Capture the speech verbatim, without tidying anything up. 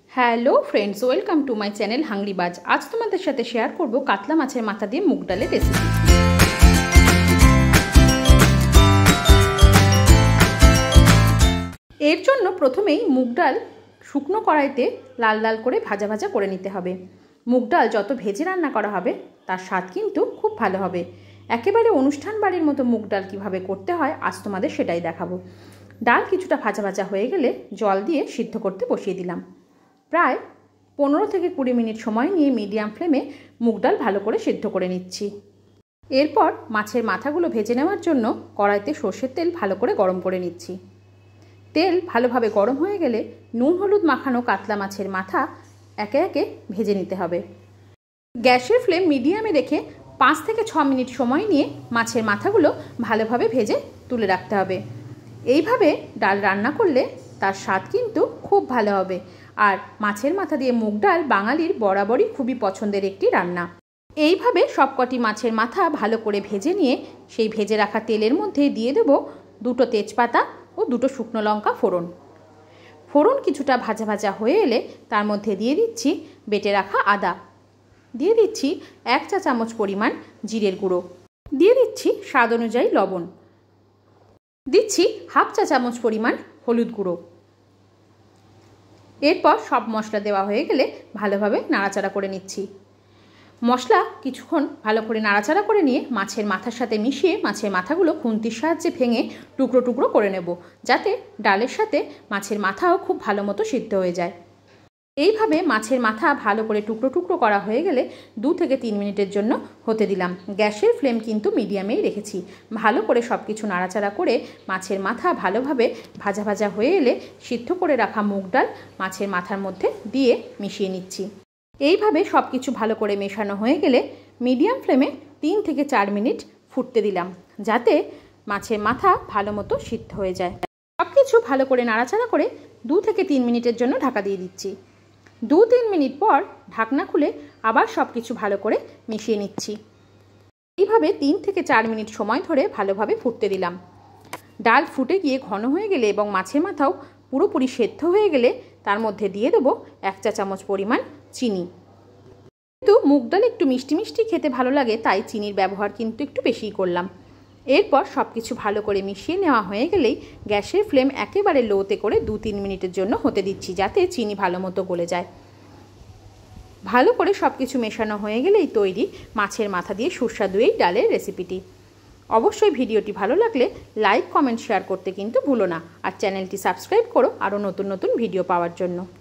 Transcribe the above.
Hello friends, welcome to my channel Hungry Buzz. আজ তোমাদের সাথে শেয়ার করব কাতলা মাছের মাথা দিয়ে মুগ ডালের রেসিপি। এর জন্য প্রথমেই মুগ ডাল শুকনো কড়াইতে লাল লাল করে ভাজা ভাজা করে নিতে হবে। মুগ ডাল যত ভেজে রান্না করা হবে তার স্বাদ কিন্তু খুব ভালো হবে। একেবারে অনুষ্ঠান বাড়ির মতো মুগ ডাল কীভাবে করতে হয় আজ তোমাদের সেটাই দেখাবো। ডাল কিছুটা ভাজা ভাজা হয়ে গেলে জল দিয়ে সিদ্ধ করতে বসিয়ে দিলাম। প্রায় পনেরো থেকে কুড়ি মিনিট সময় নিয়ে মিডিয়াম ফ্লেমে মুগ ডাল ভালো করে সিদ্ধ করে নিচ্ছি। এরপর মাছের মাথাগুলো ভেজে নেওয়ার জন্য কড়াইতে সর্ষের তেল ভালো করে গরম করে নিচ্ছি। তেল ভালোভাবে গরম হয়ে গেলে নুন হলুদ মাখানো কাতলা মাছের মাথা একে একে ভেজে নিতে হবে। গ্যাসের ফ্লেম মিডিয়ামে রেখে পাঁচ থেকে ছ মিনিট সময় নিয়ে মাছের মাথাগুলো ভালোভাবে ভেজে তুলে রাখতে হবে। এইভাবে ডাল রান্না করলে তার স্বাদ কিন্তু খুব ভালো হবে। আর মাছের মাথা দিয়ে মুগ ডাল বাঙালির বরাবরই খুবই পছন্দের একটি রান্না। এইভাবে সবকটি মাছের মাথা ভালো করে ভেজে নিয়ে সেই ভেজে রাখা তেলের মধ্যে দিয়ে দেব দুটো তেজপাতা ও দুটো শুকনো লঙ্কা ফোড়ন। ফোড়ন কিছুটা ভাজা ভাজা হয়ে এলে তার মধ্যে দিয়ে দিচ্ছি বেটে রাখা আদা, দিয়ে দিচ্ছি এক চা চামচ পরিমাণ জিরের গুঁড়ো, দিয়ে দিচ্ছি স্বাদ অনুযায়ী লবণ, দিচ্ছি হাফ চা চামচ পরিমাণ হলুদ গুঁড়ো। এরপর সব মশলা দেওয়া হয়ে গেলে ভালোভাবে নাড়াচাড়া করে নিচ্ছি। মশলা কিছুক্ষণ ভালো করে নাড়াচাড়া করে নিয়ে মাছের মাথার সাথে মিশিয়ে মাছের মাথাগুলো খুন্তির সাহায্যে ভেঙে টুকরো টুকরো করে নেব, যাতে ডালের সাথে মাছের মাথাও খুব ভালো মতো সিদ্ধ হয়ে যায়। এইভাবে মাছের মাথা ভালো করে টুকরো টুকরো করা হয়ে গেলে দু থেকে তিন মিনিটের জন্য হতে দিলাম। গ্যাসের ফ্লেম কিন্তু মিডিয়ামেই রেখেছি। ভালো করে সব কিছু নাড়াচাড়া করে মাছের মাথা ভালোভাবে ভাজা ভাজা হয়ে এলে সিদ্ধ করে রাখা মুগ ডাল মাছের মাথার মধ্যে দিয়ে মিশিয়ে নিচ্ছি। এইভাবে সব কিছু ভালো করে মেশানো হয়ে গেলে মিডিয়াম ফ্লেমে তিন থেকে চার মিনিট ফুটতে দিলাম, যাতে মাছের মাথা ভালো মতো সিদ্ধ হয়ে যায়। সব কিছু ভালো করে নাড়াচাড়া করে দু থেকে তিন মিনিটের জন্য ঢাকা দিয়ে দিচ্ছি। দু তিন মিনিট পর ঢাকনা খুলে আবার সব কিছু ভালো করে মিশিয়ে নিচ্ছি। এইভাবে তিন থেকে চার মিনিট সময় ধরে ভালোভাবে ফুটতে দিলাম। ডাল ফুটে গিয়ে ঘন হয়ে গেলে এবং মাছের মাথাও পুরোপুরি সেদ্ধ হয়ে গেলে তার মধ্যে দিয়ে দেবো এক চা চামচ পরিমাণ চিনি। কিন্তু মুগ ডাল একটু মিষ্টি মিষ্টি খেতে ভালো লাগে, তাই চিনির ব্যবহার কিন্তু একটু বেশিই করলাম। এরপর সব কিছু ভালো করে মিশিয়ে নেওয়া হয়ে গেলেই গ্যাসের ফ্লেম একেবারে লোতে করে দু তিন মিনিটের জন্য হতে দিচ্ছি, যাতে চিনি ভালো মতো গলে যায়। ভালো করে সব কিছু মেশানো হয়ে গেলেই তৈরি মাছের মাথা দিয়ে সুস্বাদু এই ডালের রেসিপিটি। অবশ্যই ভিডিওটি ভালো লাগলে লাইক কমেন্ট শেয়ার করতে কিন্তু ভুলো না, আর চ্যানেলটি সাবস্ক্রাইব করো আরও নতুন নতুন ভিডিও পাওয়ার জন্য।